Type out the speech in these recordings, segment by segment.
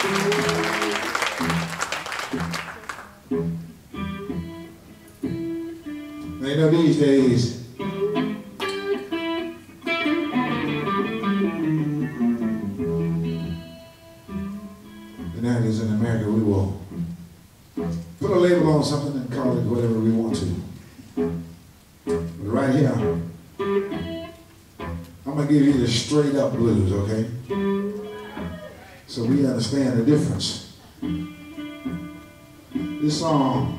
You know, these days, the 90s in America, we will put a label on something and call it whatever we want to. But right here, I'm going to give you the straight up blues, okay? So we understand the difference. This song,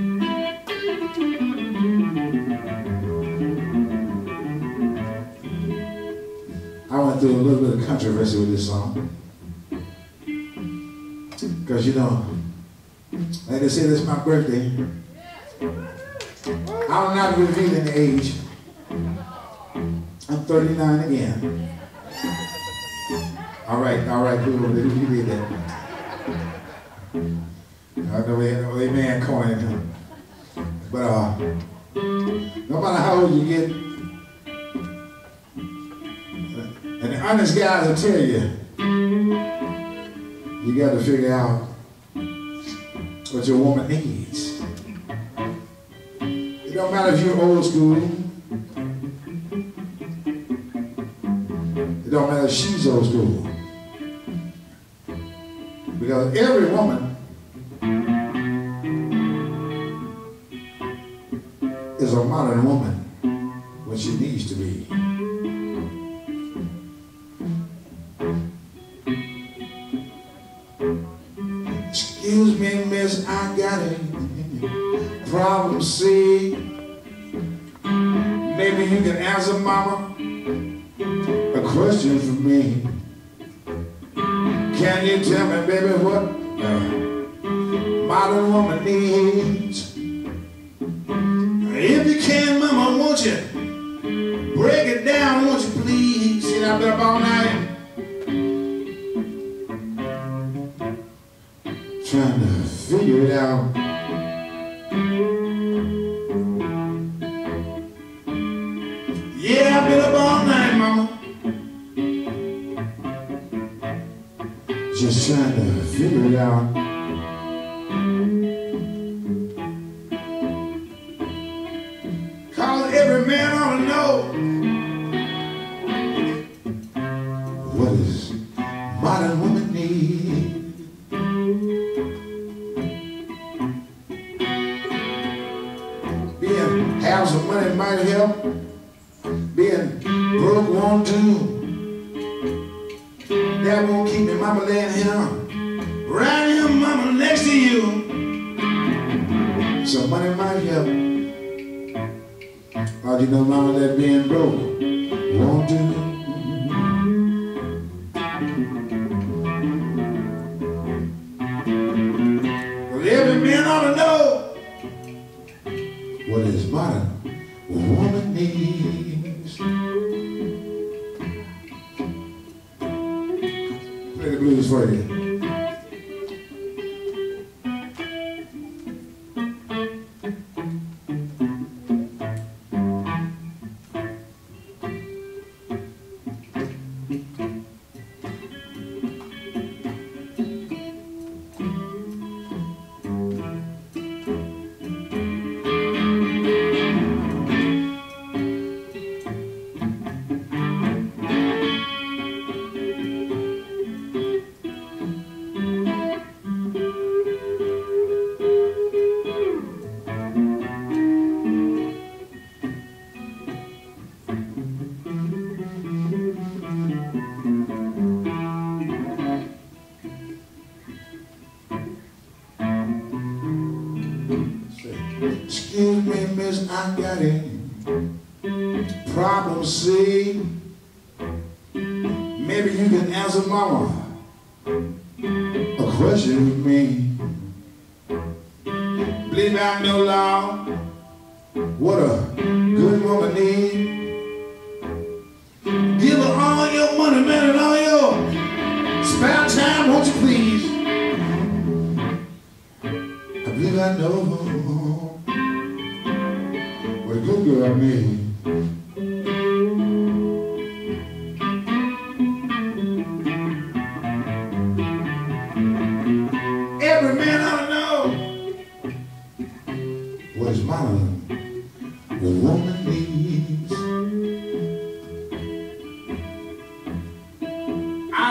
I went through a little bit of controversy with this song. Because, you know, like they say, this is my birthday. I'm not revealing the age. I'm 39 again. All right, people, you did that. I know they man coined it. But no matter how old you get, and the honest guys will tell you, you got to figure out what your woman needs. It don't matter if you're old school. It don't matter if she's old school. Because every woman is a modern woman when she needs to be. Excuse me, miss, I got a problem, see. Maybe you can answer, mama, a question for me. Can you tell me, baby, what a modern woman needs? If you can, mama, won't you break it down, won't you please? See, I've been up all night trying to figure it out. Yeah, I've been up all night, mama, just trying to figure it out. Cause every man ought to know what is modern woman need. Have some money might help. Being broke won't do. That won't keep me, mama, laying here, right here, mama, next to you. Some money might help. How do you know, mama, that being broke won't do? Well, every man ought to know what is modern woman needs. Play the blues for you. Excuse me, miss, I got a problem, see. Maybe you can answer mama a question with me. Believe I know, Lord, what a good woman needs. Give her all your money, man, and all your spare time, won't you please? I believe I know what a good girl needs.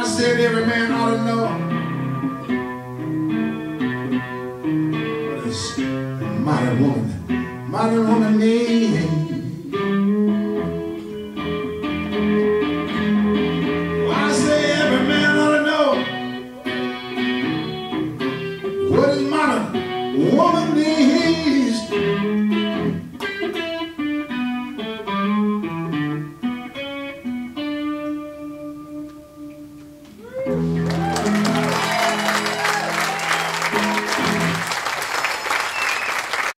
said every man ought to know what this modern woman needs.